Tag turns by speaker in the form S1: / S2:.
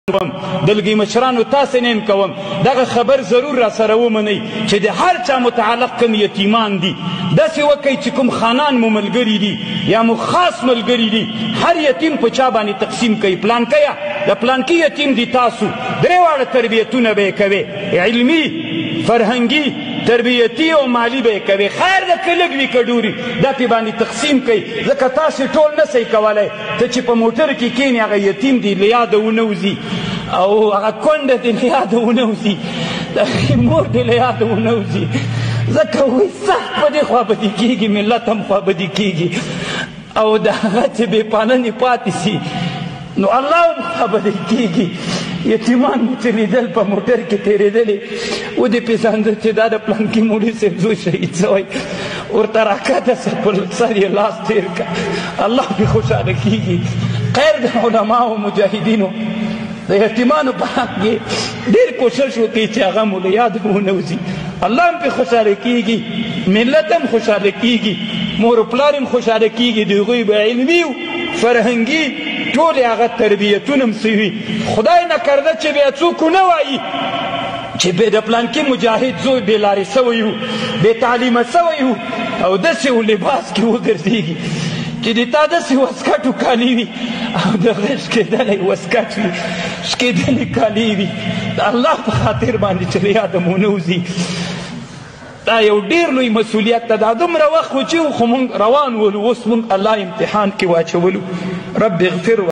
S1: دلګي مشرانو تاسې نه کوم دغه خبر ضرور را سره ومنئ چې د هر چا متعلق کوم یتیمان دي داسې وکئ چې کوم خانان مو ملګري دي یا مو خاص ملګري دي هر یتیم په چا باندې تقسیم کوئ پلانکیه د پلانکي یتیم دي تاسو درې واړه تربیتونه به یې کوې علمي فرهنګي تربیتی او مالی به یې کوې خیر د که لږ وي که ډوري دا پې باندې تقسیم کوئ ځکه تاسې ټول نه صحیح کولی ته چې په موټر کې کښېنې هغه یتیم دی له یاده ونوځي او هغه کونډه دې له یاده ونوځي د هغې مور دې له یاده ونوځي ځکه وایي سخت په دې خوابدي کېږي ملت هم خوابدي کېږي او د هغه چې بې پالنې پاتې سي نو الله هم خوابدی کېږي یتیمان مو چې لیدل په موټر کې تېرېدلې ودې پېژانده چې دا د پلانکي مولي صاحب زوی شهید شوی ورته راکښته سه پر سر یې لاس تېر کړه الله پې خوشحاله کېږي خیر د علماو مجاهدینو د یتیمانو په حق کې ډېر کوشش وکړي چې هغه مو له یاده ونوځي الله هم پې خوشحاله کېږي ملت هم خوشحاله کېږي مور و پلار هم خوشحاله کېږي د هغوی به علمي فرهنګي ټولې هغه تربیتونه هم سوي خدای نکرده چې بیا څوک ونه وایي چې بې د پلانکي مجاهد زوی بې لارې سوی و بې تعلیمه سوی و او داسې و لباس کې وګرځېږي چې د تا داسې وسکټو کالي وي او د هغه شکېدلی وسکټ وي شکېدلي کالي وي د الله په خاطر باندې چې له یاده مو نه وځي دا یو ډېر لوی مسؤلیت ده دا دومره وخت و چې خو مونږ روان ولو اوس مونږ الله امتحان کې واچولو رب اغفر